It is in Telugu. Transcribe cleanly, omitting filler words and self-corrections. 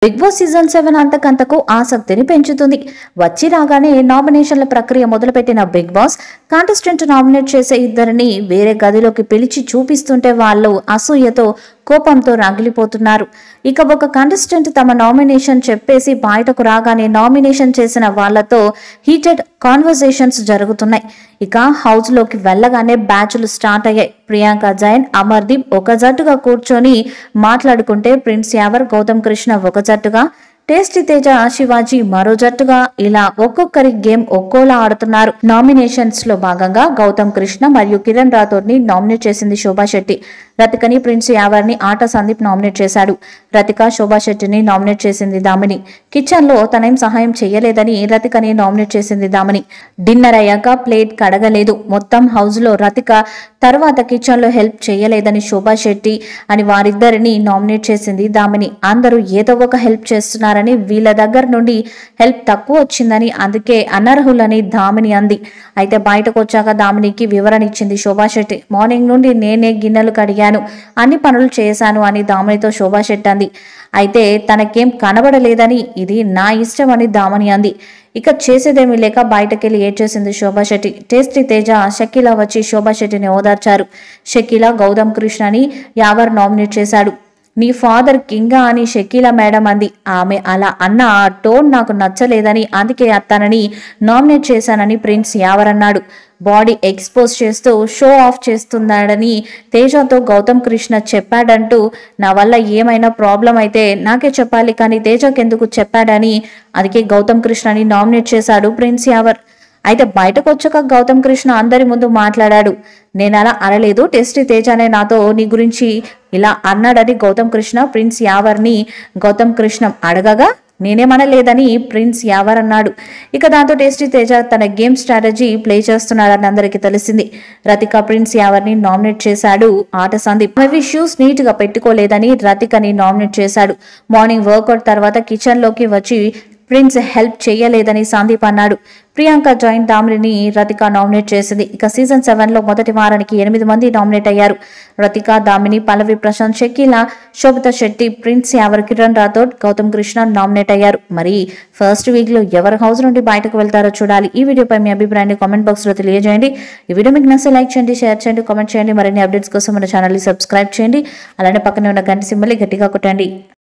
బిగ్ బాస్ సీజన్ 7 అంతకంతకు ఆసక్తిని పెంచుతుంది. వచ్చి రాగానే నామినేషన్ల ప్రక్రియ మొదలుపెట్టిన బిగ్ బాస్ కాంటెస్టెంట్ నామినేట్ చేసే ఇద్దరిని వేరే గదిలోకి పిలిచి చూపిస్తుంటే వాళ్ళు అసూయతో కోపంతో రగిలిపోతున్నారు. ఇక ఒక కంటెస్టెంట్ తమ నామినేషన్ చెప్పేసి బయటకు రాగానే నామినేషన్ చేసిన వాళ్లతో హీటెడ్ కాన్వర్సేషన్స్ జరుగుతున్నాయి. ఇక హౌస్ లోకి వెళ్ళగానే బ్యాచ్లు స్టార్ట్ అయ్యాయి. ప్రియాంక జైన్, అమర్దీప్ ఒక జట్టుగా కూర్చొని మాట్లాడుకుంటే ప్రిన్స్ యావర్, గౌతమ్ కృష్ణ ఒక జట్టుగా, టేస్టీ తేజ, శివాజీ మరో జట్టుగా ఇలా ఒక్కొక్కరి గేమ్ ఒక్కోలా ఆడుతున్నారు. నామినేషన్స్ లో భాగంగా గౌతమ్ కృష్ణ మరియు కిరణ్ రాథోడ్ ని నామినేట్ చేసింది శోభా శెట్టి. రతికని, ప్రిన్స్ యావర్ ని ఆట సందీప్ నామినేట్ చేశాడు. రతిక, శోభా శెట్టిని నామినేట్ చేసింది దామిని. కిచెన్ లో తనేం సహాయం చేయలేదని రతికని నామినేట్ చేసింది దామిని. డిన్నర్ అయ్యాక ప్లేట్ కడగలేదు. మొత్తం హౌస్ లో రతిక, తర్వాత కిచెన్ లో హెల్ప్ చేయలేదని శోభా శెట్టి అని వారిద్దరిని నామినేట్ చేసింది దామిని. అందరూ ఏదో ఒక హెల్ప్ చేస్తున్నారని, వీళ్ళ దగ్గర నుండి హెల్ప్ తక్కువ వచ్చిందని, అందుకే అనర్హులని దామిని అంది. అయితే బయటకు వచ్చాక దామినికి వివరణ ఇచ్చింది శోభా శెట్టి. మార్నింగ్ నుండి నేనే గిన్నెలు కడిగాను, అన్ని పనులు చేశాను అని దామినితో శోభా శెట్టి అంది. అయితే తనకేం కనబడలేదని, ఇది నా ఇష్టం అని దామిని అంది. ఇక చేసేదేమీ లేక బయటకెళ్లి ఏడ్చేసింది శోభా శెట్టి. టేస్టీ తేజ, షకీలా వచ్చి శోభా శెట్టిని ఓదార్చారు. షకీలా, గౌతమ్ కృష్ణని యావర్ నామినేట్ చేశాడు. నీ ఫాదర్ కింగా అని షకీలా మేడం అంది. ఆమె అలా అన్న ఆ టోన్ నాకు నచ్చలేదని, అందుకే తనని నామినేట్ చేశానని ప్రిన్స్ యావర్ అన్నాడు. బాడీ ఎక్స్పోజ్ చేస్తూ షో ఆఫ్ చేస్తున్నాడని తేజతో గౌతమ్ కృష్ణ చెప్పాడంటూ, నా వల్ల ఏమైనా ప్రాబ్లం అయితే నాకే చెప్పాలి కానీ తేజకెందుకు చెప్పాడని, అందుకే గౌతమ్ కృష్ణని నామినేట్ చేశాడు ప్రిన్స్ యావర్. అయితే బయటకు వచ్చాక గౌతమ్ కృష్ణ అందరి ముందు మాట్లాడాడు. నేను అలా అనలేదు, టెస్టీ తేజనే నాతో నీ గురించి ఇలా అన్నాడని గౌతమ్ కృష్ణ ప్రిన్స్ యావర్ని గౌతమ్ కృష్ణ అడగగా నేనేమనలేదని ప్రిన్స్ యావర్ అన్నాడు. ఇక దాంతో టేస్టీ తేజ తన గేమ్ స్ట్రాటజీ ప్లే చేస్తున్నాడని అందరికీ తెలిసింది. రతిక, ప్రిన్స్ యావర్ని నామినేట్ చేశాడు ఆట సందీప్. అవి షూస్ నీట్ గా పెట్టుకోలేదని రతికని నామినేట్ చేశాడు. మార్నింగ్ వర్కౌట్ తర్వాత కిచెన్ లోకి వచ్చి ప్రిన్స్ హెల్ప్ చేయలేదని సందీప్ అన్నాడు. ప్రియాంక జైన్, దామిని రతిక నామినేట్ చేసింది. ఇక సీజన్ 7 లో మొదటి వారానికి 8 మంది నామినేట్ అయ్యారు. రతిక, దామిని, పల్లవి ప్రశాంత్, షకీలా, శోభితా శెట్టి, ప్రిన్స్ యావర్, కిరణ్ రాథోడ్, గౌతమ్ కృష్ణ నామినేట్ అయ్యారు. మరి ఫస్ట్ వీక్ లో ఎవరు హౌస్ నుండి బయటకు వెళ్తారో చూడాలి. ఈ వీడియోపై మీ అభిప్రాయాన్ని కామెంట్ బాక్స్ లో తెలియజేయండి. ఈ వీడియో మీకు నచ్చితే లైక్ చేయండి, షేర్ చేయండి, కామెంట్ చేయండి. మరిన్ని అప్డేట్స్ కోసం మన ఛానల్ ని సబ్స్క్రైబ్ చేయండి. అలానే పక్కనే ఉన్న గంట సింబల్ గట్టిగా కొట్టండి.